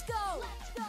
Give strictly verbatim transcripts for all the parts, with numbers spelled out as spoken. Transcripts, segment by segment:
Let's go! Let's go!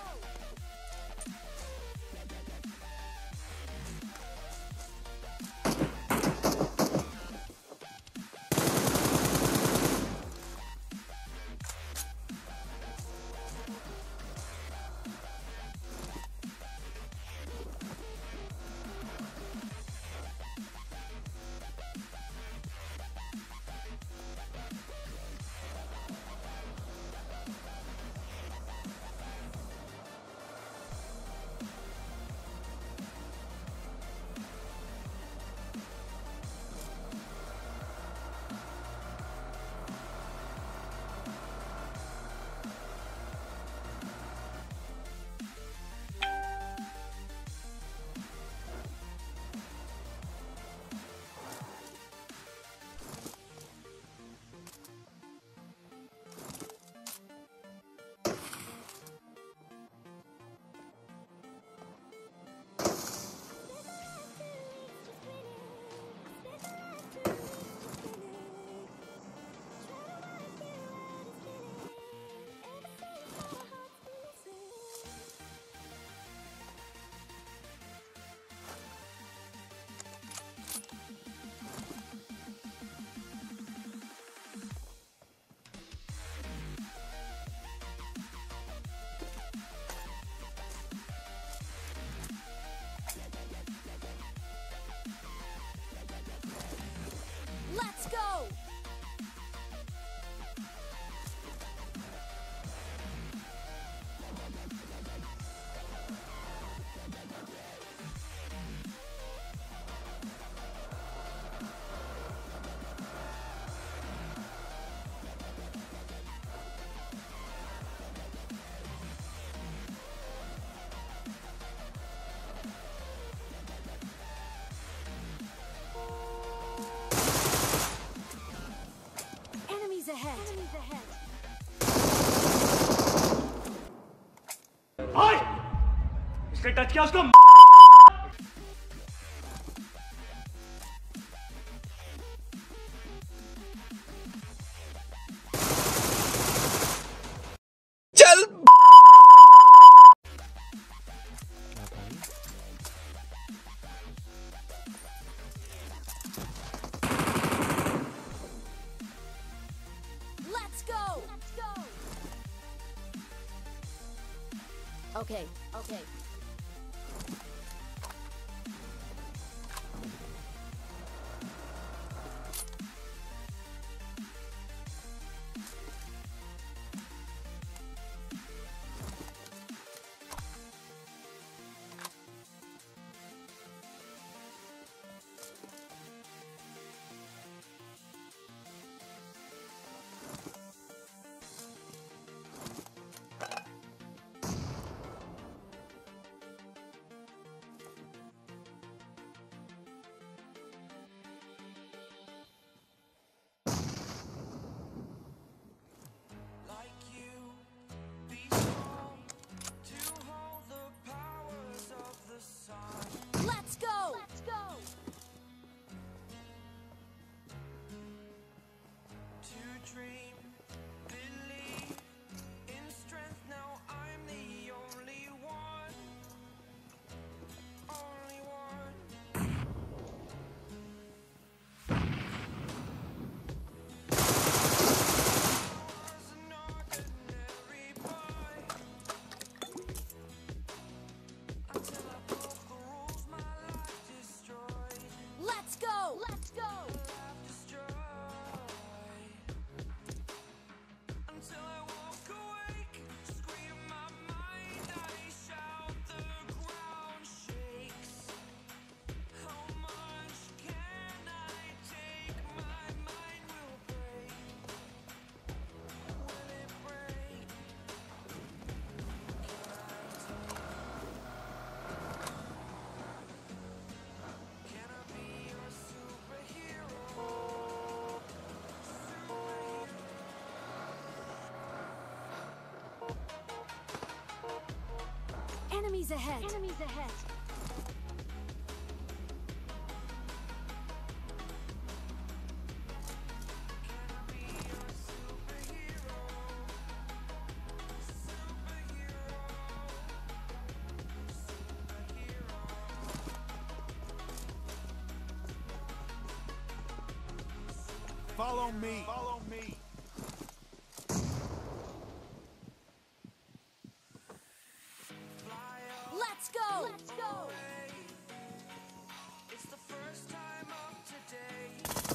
Let's go! Enemies ahead! Enemies ahead! भाई इसने touch किया उसको चल Let's go! Let's go! Okay, okay. Let's go! Let's go! To dream, believe in strength. Now I'm the only one, only one. Was an ordinary boy until I broke the rules. My life destroyed. Let's go! Let's go! Life destroyed. Until I walk awake, scream my mind, I shout, the ground shakes. How much can I take? My mind will break. Will it break? Can I be your superhero? Enemies ahead! Enemies ahead! Can I be your superhero? Superhero. Follow me. Follow me. Let's go! Let's go! It's the first time of today.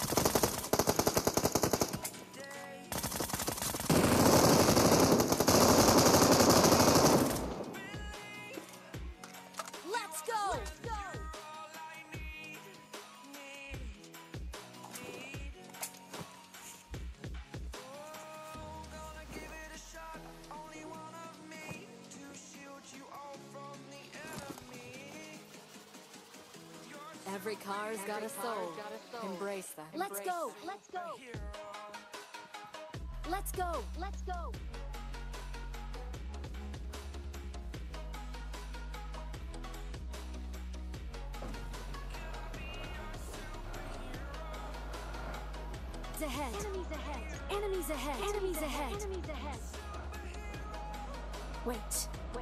Let's go! Let's go! All I need, need, need. Oh, gonna give it a shot. Only one of me to shield you all from the enemy. Every car's got a soul. Embrace that. Let's go! Let's go! Let's go! Let's go! Ahead. Enemies ahead. Enemies ahead. Enemies ahead. Enemies ahead. Wait. Wait.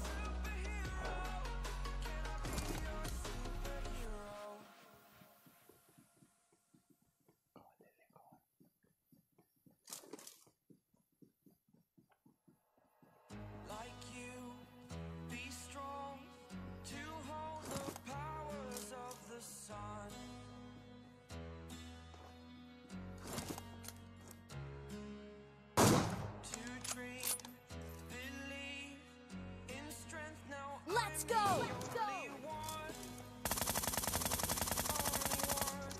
Like you, be strong to hold the powers of the sun. To dream, believe in strength now. Let's go! Let's go! Only one, only one.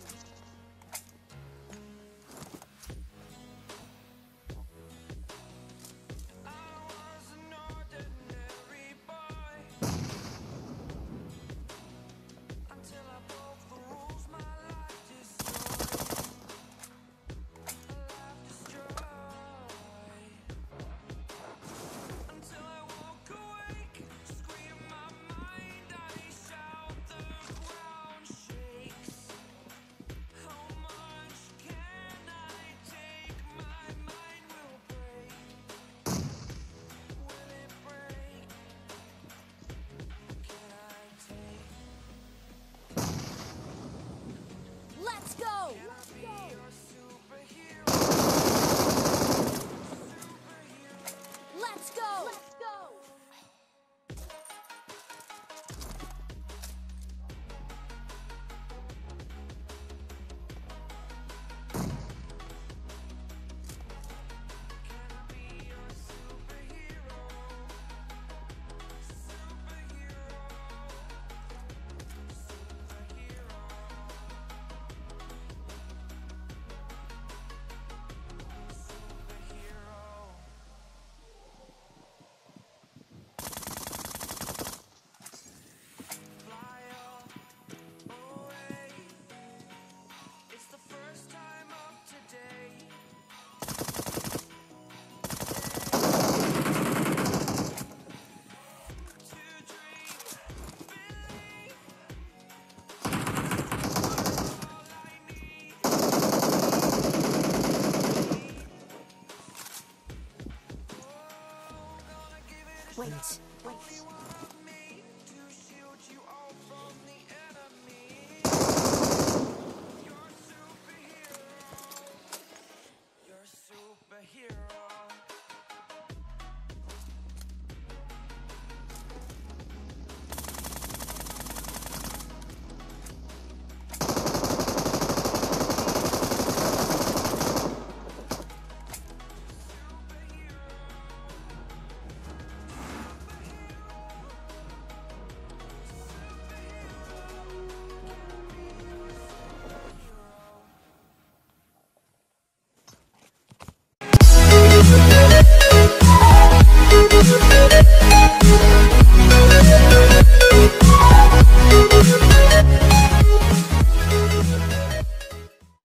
I was an ordinary boy until I broke the rules. My life destroyed. Life destroyed. Until I woke awake, scream my mind. I shout, the ground shakes. How much can I take? My mind will break. Will it break? Can I take? Let's go! Can I be your superhero? Superhero. Let's go! Let's go! Can I be your superhero? Superhero. Superhero. Superhero. Fly away. It's the first time of today. To dream, believe. All I need. Oh, gonna give it a Wait. shot. Wait. Only one of me to shield you all from the enemy. You're a superhero. You're a superhero.